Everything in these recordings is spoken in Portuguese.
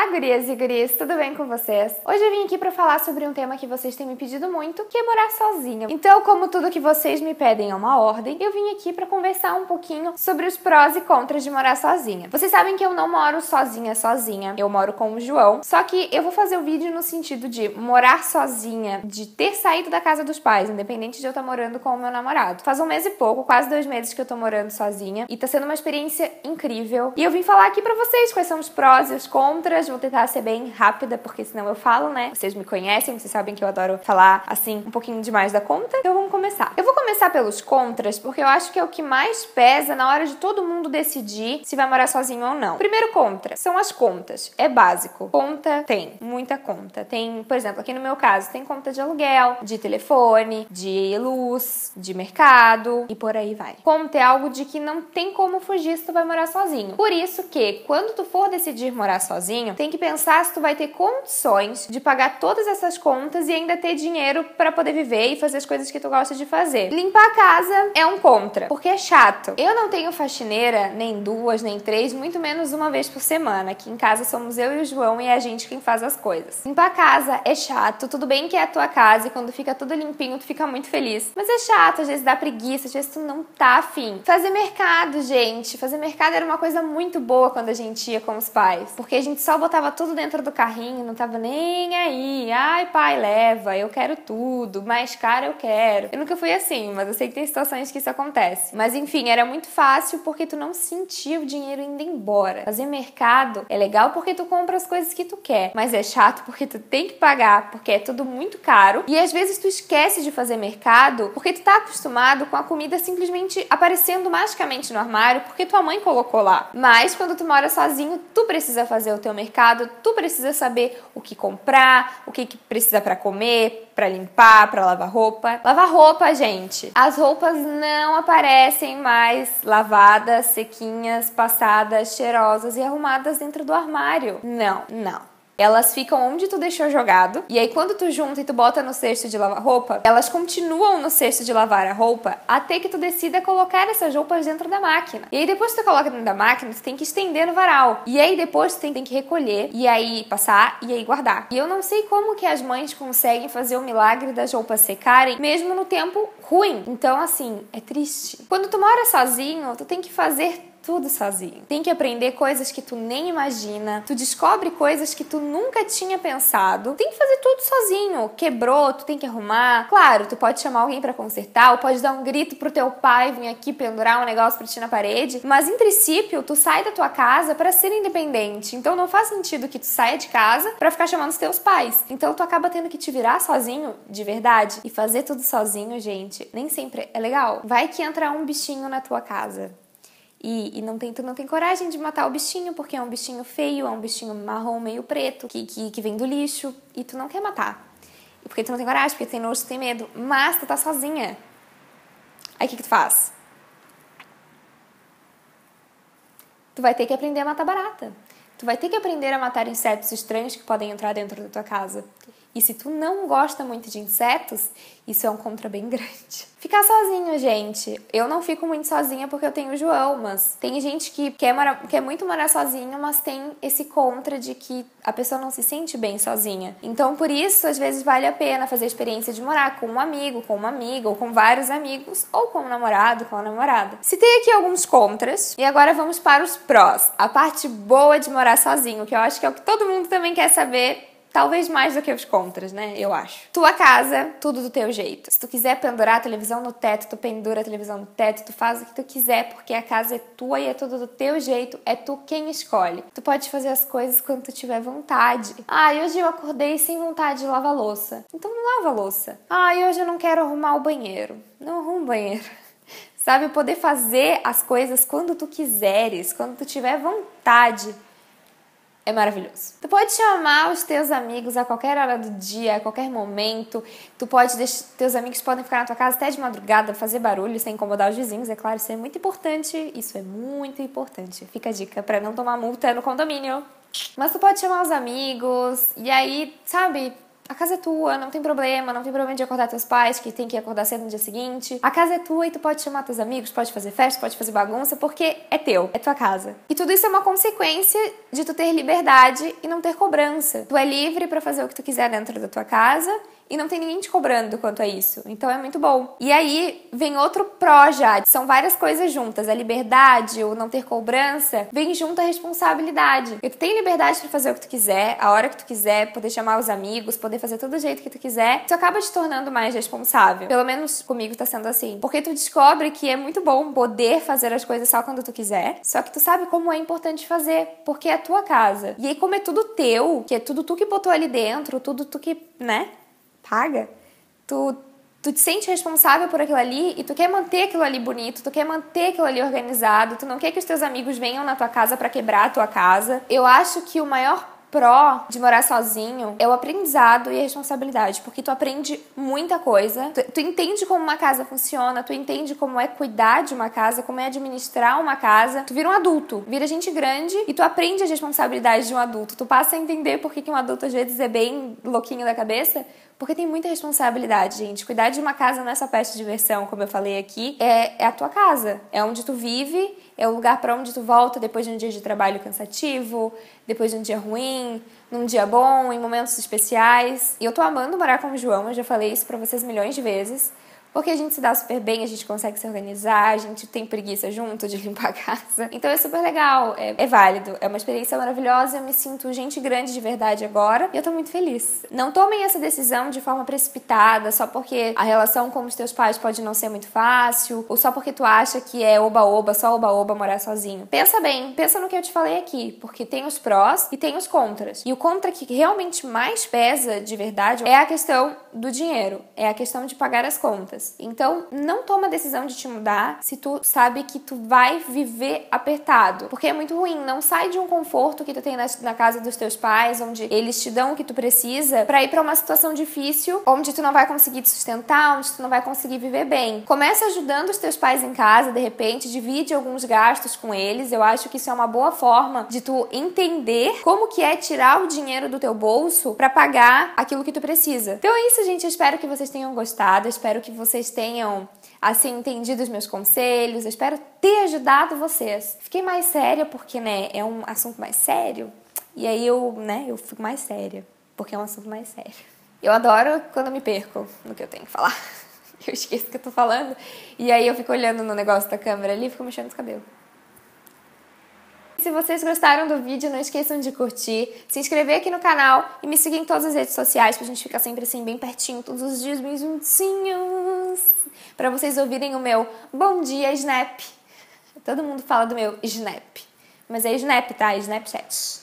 Olá, gurias e guris, tudo bem com vocês? Hoje eu vim aqui pra falar sobre um tema que vocês têm me pedido muito, que é morar sozinha. Então, como tudo que vocês me pedem é uma ordem, eu vim aqui pra conversar um pouquinho sobre os prós e contras de morar sozinha. Vocês sabem que eu não moro sozinha, eu moro com o João, só que eu vou fazer o vídeo no sentido de morar sozinha, de ter saído da casa dos pais, independente de eu estar morando com o meu namorado. Faz um mês e pouco, quase 2 meses que eu tô morando sozinha, e tá sendo uma experiência incrível. E eu vim falar aqui pra vocês quais são os prós e os contras. Vou tentar ser bem rápida, porque senão eu falo, né? Vocês me conhecem, vocês sabem que eu adoro falar, assim, um pouquinho demais da conta. Então vamos começar. Eu vou começar pelos contras, porque eu acho que é o que mais pesa na hora de todo mundo decidir se vai morar sozinho ou não. Primeiro contra, são as contas. É básico. Conta tem, muita conta. Tem, por exemplo, aqui no meu caso, tem conta de aluguel, de telefone, de luz, de mercado e por aí vai. Conta é algo de que não tem como fugir se tu vai morar sozinho. Por isso que, quando tu for decidir morar sozinho, tem que pensar se tu vai ter condições de pagar todas essas contas e ainda ter dinheiro pra poder viver e fazer as coisas que tu gosta de fazer. Limpar a casa é um contra, porque é chato. Eu não tenho faxineira nem 2, nem 3, muito menos uma vez por semana. Aqui em casa somos eu e o João e é a gente quem faz as coisas. Limpar a casa é chato, tudo bem que é a tua casa e quando fica tudo limpinho tu fica muito feliz. Mas é chato, às vezes dá preguiça, às vezes tu não tá afim. Fazer mercado, gente. Fazer mercado era uma coisa muito boa quando a gente ia com os pais, porque a gente só botava tudo dentro do carrinho, não tava nem aí. Ai, pai, leva, eu quero tudo, mais caro eu quero. Eu nunca fui assim, mas eu sei que tem situações que isso acontece. Mas enfim, era muito fácil porque tu não sentia o dinheiro indo embora. Fazer mercado é legal porque tu compra as coisas que tu quer, mas é chato porque tu tem que pagar, porque é tudo muito caro. E às vezes tu esquece de fazer mercado porque tu tá acostumado com a comida simplesmente aparecendo magicamente no armário porque tua mãe colocou lá. Mas quando tu mora sozinho, tu precisa fazer o teu mercado, tu precisa saber o que comprar, o que precisa pra comer, pra limpar, pra lavar roupa. Lavar roupa, gente. As roupas não aparecem mais lavadas, sequinhas, passadas, cheirosas e arrumadas dentro do armário. Não, não. Elas ficam onde tu deixou jogado. E aí quando tu junta e tu bota no cesto de lavar roupa, elas continuam no cesto de lavar a roupa até que tu decida colocar essas roupas dentro da máquina. E aí depois que tu coloca dentro da máquina, tu tem que estender no varal. E aí depois tu tem que recolher, e aí passar, e aí guardar. E eu não sei como que as mães conseguem fazer o milagre das roupas secarem, mesmo no tempo ruim. Então assim, é triste. Quando tu mora sozinho, tu tem que fazer tudo sozinho. Tem que aprender coisas que tu nem imagina. Tu descobre coisas que tu nunca tinha pensado. Tem que fazer tudo sozinho. Quebrou, tu tem que arrumar. Claro, tu pode chamar alguém pra consertar, ou pode dar um grito pro teu pai vir aqui pendurar um negócio pra ti na parede. Mas, em princípio, tu sai da tua casa pra ser independente. Então, não faz sentido que tu saia de casa pra ficar chamando os teus pais. Então, tu acaba tendo que te virar sozinho, de verdade. E fazer tudo sozinho, gente, nem sempre é legal. Vai que entra um bichinho na tua casa. E tu não tem coragem de matar o bichinho, porque é um bichinho feio, é um bichinho marrom meio preto, que vem do lixo, e tu não quer matar. E porque tu não tem coragem, porque tu tem nojo, tu tem medo, mas tu tá sozinha. Aí o que tu faz? Tu vai ter que aprender a matar barata. Tu vai ter que aprender a matar insetos estranhos que podem entrar dentro da tua casa. E se tu não gosta muito de insetos, isso é um contra bem grande. Ficar sozinho, gente. Eu não fico muito sozinha porque eu tenho o João, mas tem gente que quer muito morar sozinho, mas tem esse contra de que a pessoa não se sente bem sozinha. Então, por isso, às vezes vale a pena fazer a experiência de morar com um amigo, com uma amiga, ou com vários amigos, ou com um namorado, com uma namorada. Citei aqui alguns contras, e agora vamos para os prós. A parte boa de morar sozinho, que eu acho que é o que todo mundo também quer saber. Talvez mais do que os contras, né? Eu acho. Tua casa, tudo do teu jeito. Se tu quiser pendurar a televisão no teto, tu pendura a televisão no teto, tu faz o que tu quiser, porque a casa é tua e é tudo do teu jeito, é tu quem escolhe. Tu pode fazer as coisas quando tu tiver vontade. Hoje eu acordei sem vontade de lavar louça. Então não lava a louça. Hoje eu não quero arrumar o banheiro. Não arruma o banheiro. Sabe, poder fazer as coisas quando tu quiseres, quando tu tiver vontade. É maravilhoso. Tu pode chamar os teus amigos a qualquer hora do dia, a qualquer momento. Teus amigos podem ficar na tua casa até de madrugada, fazer barulho sem incomodar os vizinhos. É claro, isso é muito importante. Isso é muito importante. Fica a dica pra não tomar multa no condomínio. Mas tu pode chamar os amigos e aí, sabe, A casa é tua, não tem problema de acordar teus pais, que tem que acordar cedo no dia seguinte. A casa é tua e tu pode chamar teus amigos, pode fazer festa, pode fazer bagunça, porque é teu, é tua casa. E tudo isso é uma consequência de tu ter liberdade e não ter cobrança. Tu é livre pra fazer o que tu quiser dentro da tua casa e não tem ninguém te cobrando quanto a isso. Então é muito bom. E aí vem outro pró já. São várias coisas juntas. A liberdade, o não ter cobrança, vem junto a responsabilidade. Porque tu tem liberdade pra fazer o que tu quiser, a hora que tu quiser, poder chamar os amigos, poder fazer tudo do jeito que tu quiser. Tu acaba te tornando mais responsável. Pelo menos comigo tá sendo assim. Porque tu descobre que é muito bom poder fazer as coisas só quando tu quiser. Só que tu sabe como é importante fazer. Porque é a tua casa. E aí como é tudo teu, que é tudo tu que botou ali dentro, tudo tu que, né, paga, tu te sente responsável por aquilo ali e tu quer manter aquilo ali bonito, tu quer manter aquilo ali organizado, tu não quer que os teus amigos venham na tua casa pra quebrar a tua casa. Eu acho que o maior pró de morar sozinho é o aprendizado e a responsabilidade, porque tu aprende muita coisa, tu entende como uma casa funciona, tu entende como é cuidar de uma casa, como é administrar uma casa, tu vira um adulto, vira gente grande e tu aprende as responsabilidades de um adulto, tu passa a entender por que um adulto às vezes é bem louquinho da cabeça, porque tem muita responsabilidade, gente. Cuidar de uma casa não é só festa de diversão, como eu falei aqui, é a tua casa, é onde tu vive, é o lugar pra onde tu volta depois de um dia de trabalho cansativo, depois de um dia ruim, num dia bom, em momentos especiais. E eu tô amando morar com o João, eu já falei isso pra vocês milhões de vezes, porque a gente se dá super bem, a gente consegue se organizar, a gente tem preguiça junto de limpar a casa. Então é super legal, é válido, é uma experiência maravilhosa, eu me sinto gente grande de verdade agora e eu tô muito feliz. Não tomem essa decisão de forma precipitada, só porque a relação com os teus pais pode não ser muito fácil, ou só porque tu acha que é oba-oba, só oba-oba morar sozinho. Pensa bem, pensa no que eu te falei aqui, porque tem os prós e tem os contras. E o contra que realmente mais pesa de verdade é a questão do dinheiro, é a questão de pagar as contas. Então, não toma a decisão de te mudar se tu sabe que tu vai viver apertado. Porque é muito ruim. Não sai de um conforto que tu tem na casa dos teus pais, onde eles te dão o que tu precisa, pra ir pra uma situação difícil, onde tu não vai conseguir te sustentar, onde tu não vai conseguir viver bem. Começa ajudando os teus pais em casa, de repente, divide alguns gastos com eles. Eu acho que isso é uma boa forma de tu entender como que é tirar o dinheiro do teu bolso pra pagar aquilo que tu precisa. Então é isso, gente. Eu espero que vocês tenham gostado. Eu espero que vocês tenham, assim, entendido os meus conselhos. Eu espero ter ajudado vocês. Fiquei mais séria porque, né, é um assunto mais sério. E aí eu fico mais séria, porque é um assunto mais sério. Eu adoro quando eu me perco no que eu tenho que falar. Eu esqueço o que eu tô falando. E aí eu fico olhando no negócio da câmera ali e fico mexendo os cabelos. Se vocês gostaram do vídeo, não esqueçam de curtir, se inscrever aqui no canal e me seguir em todas as redes sociais pra gente ficar sempre assim, bem pertinho, todos os dias bem juntinhos, pra vocês ouvirem o meu Bom Dia Snap. Todo mundo fala do meu Snap, mas é Snap, tá? É Snapchat.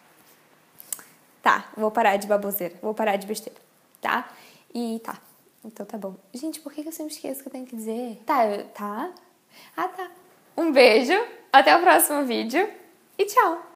Tá, vou parar de baboseira, vou parar de besteira, tá? E tá, então tá bom. Gente, por que eu sempre esqueço o que eu tenho que dizer? Tá? Ah, tá. Um beijo, até o próximo vídeo. E tchau!